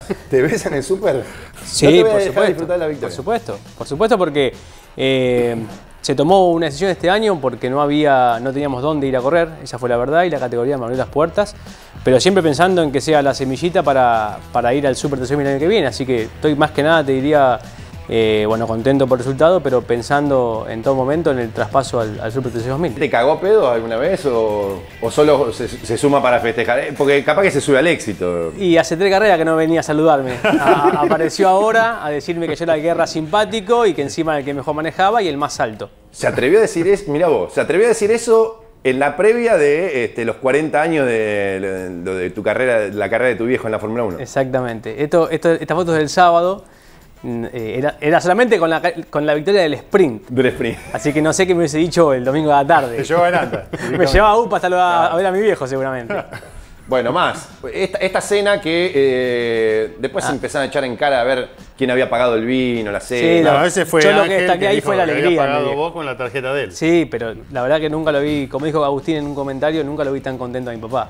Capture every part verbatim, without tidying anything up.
¿Te ves en el súper? Sí, no te voy a por dejar supuesto, disfrutar la victoria. por supuesto, por supuesto porque eh, se tomó una decisión este año porque no había, no teníamos dónde ir a correr, esa fue la verdad, y la categoría me abrió las puertas, pero siempre pensando en que sea la semillita para, para ir al Super T C dos mil el año que viene, así que estoy más que nada, te diría, eh, bueno, contento por el resultado, pero pensando en todo momento en el traspaso al, al Super T C dos mil. ¿Te cagó pedo alguna vez o, o solo se, se suma para festejar? Porque capaz que se sube al éxito. Y hace tres carreras que no venía a saludarme. A, apareció ahora a decirme que yo era el guerra simpático y que encima era el que mejor manejaba y el más alto. Se atrevió a decir eso, mirá vos, se atrevió a decir eso en la previa de este, los cuarenta años de, de, de tu carrera, la carrera de tu viejo en la Fórmula uno. Exactamente. Esto, esto, esta foto es del sábado. Eh, era, era solamente con la, con la victoria del sprint. Del sprint. Así que no sé qué me hubiese dicho el domingo de la tarde. Te llevó adelante. Me llevaba a UPA hasta lo, a, a ver a mi viejo seguramente. Bueno, más. Esta, esta cena que eh, después Ah. se empezaron a echar en cara a ver quién había pagado el vino, la cena. Sí, No, no, ese fue yo lo que Ángel destaqué ahí dijo fue la que alegría, había me pagado dijo. vos con la tarjeta de él. Sí, pero la verdad que nunca lo vi, como dijo Agustín en un comentario, nunca lo vi tan contento a mi papá.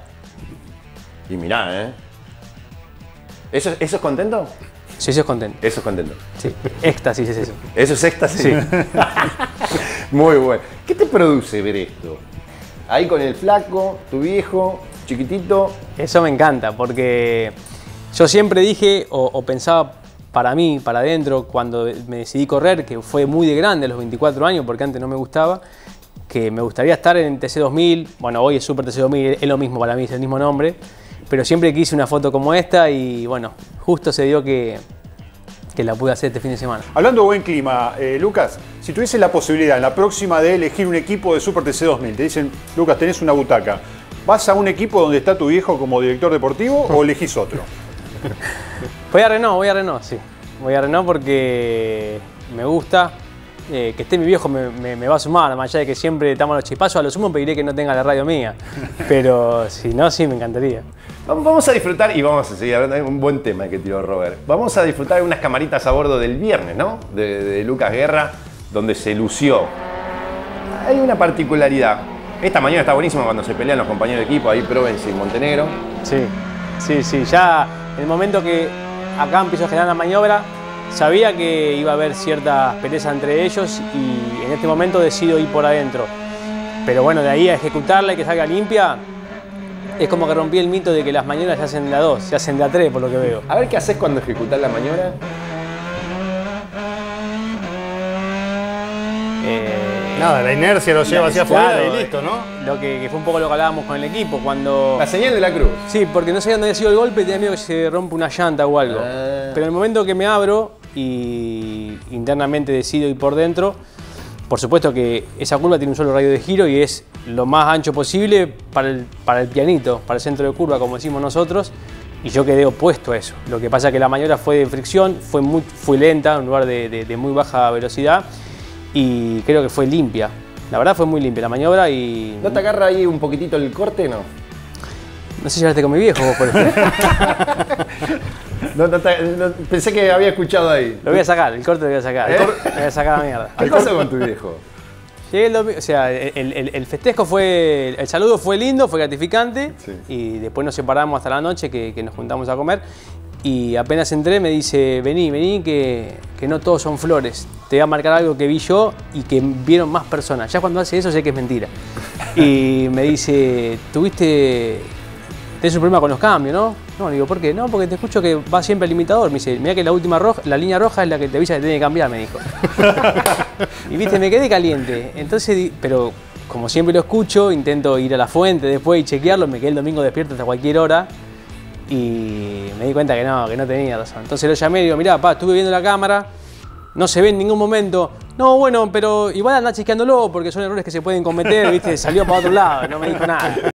Y mirá, ¿eh? ¿Eso, ¿Eso es contento? Sí, eso es contento. Eso es contento. Sí, éxtasis es eso. ¿Eso es éxtasis? Sí. Muy bueno. ¿Qué te produce ver esto? Ahí con el flaco, tu viejo, chiquitito. Eso me encanta, porque yo siempre dije o, o pensaba para mí, para adentro, cuando me decidí correr, que fue muy de grande a los veinticuatro años, porque antes no me gustaba, que me gustaría estar en T C dos mil, bueno, hoy es Super T C dos mil, es lo mismo para mí, es el mismo nombre, pero siempre quise una foto como esta y bueno, justo se dio que, que la pude hacer este fin de semana. Hablando de buen clima, eh, Lucas, si tuviese la posibilidad en la próxima de elegir un equipo de Super T C dos mil, te dicen, Lucas, tenés una butaca, ¿vas a un equipo donde está tu viejo como director deportivo o elegís otro? Voy a Renault, voy a Renault, sí. Voy a Renault porque me gusta. Eh, que esté mi viejo me, me, me va a sumar, más allá de que siempre estamos a los chispazos, a lo sumo pediré que no tenga la radio mía. Pero si no, sí, me encantaría. Vamos a disfrutar, y vamos a seguir hablando, hay un buen tema que tiró Robert. Vamos a disfrutar de unas camaritas a bordo del viernes, ¿no? De, de Lucas Guerra, donde se lució. Hay una particularidad. Esta mañana está buenísima cuando se pelean los compañeros de equipo, ahí Provence y Montenegro. Sí, sí, sí. Ya en el momento que acá empiezo a generar la maniobra, sabía que iba a haber ciertas peleas entre ellos y en este momento decido ir por adentro. Pero bueno, de ahí a ejecutarla y que salga limpia, es como que rompí el mito de que las maniobras se hacen de a dos, se hacen de a tres por lo que veo. A ver qué haces cuando ejecutás la maniobra. Eh, Nada, la inercia lo lleva hacia afuera claro, y listo, ¿no? Lo que, que fue un poco lo que hablábamos con el equipo, cuando... La señal de la cruz. Sí, porque no sabía dónde había sido el golpe y tenía miedo que se rompa una llanta o algo. Ah. Pero en el momento que me abro y internamente decido ir por dentro, por supuesto que esa curva tiene un solo radio de giro y es lo más ancho posible para el, para el pianito, para el centro de curva, como decimos nosotros, y yo quedé opuesto a eso. Lo que pasa es que la maniobra fue de fricción, fue muy fue lenta, en un lugar de, de, de muy baja velocidad, y creo que fue limpia. La verdad fue muy limpia la maniobra y... ¿No te agarra ahí un poquitito el corte, no? No sé si hablaste con mi viejo vos por ejemplo. No, no te- no- pensé que había escuchado ahí. Lo voy a sacar, el corte lo voy a sacar. ¿Eh? El corte, lo voy a sacar a la mierda. ¿Qué pasó con tu viejo? Llegué el domingo, o sea, el, el, el festejo fue, el saludo fue lindo, fue gratificante, Sí. y después nos separamos hasta la noche que, que nos juntamos a comer y apenas entré me dice, vení, vení, que, que no todos son flores, te voy a marcar algo que vi yo y que vieron más personas. Ya cuando hace eso sé que es mentira. Y me dice, tuviste, tenés un problema con los cambios, ¿no? No, le digo, ¿por qué? No, porque te escucho que va siempre al limitador. Me dice, mirá que la última roja, la línea roja es la que te avisa que tiene que cambiar, me dijo. Y viste, me quedé caliente. Entonces, di- pero como siempre lo escucho, intento ir a la fuente después y chequearlo. Me quedé el domingo despierto hasta cualquier hora y me di cuenta que no, que no tenía razón. Entonces lo llamé y digo, mirá, pa, estuve viendo la cámara, no se ve en ningún momento. No, bueno, pero igual anda chequeándolo porque son errores que se pueden cometer, viste, salió para otro lado, no me dijo nada.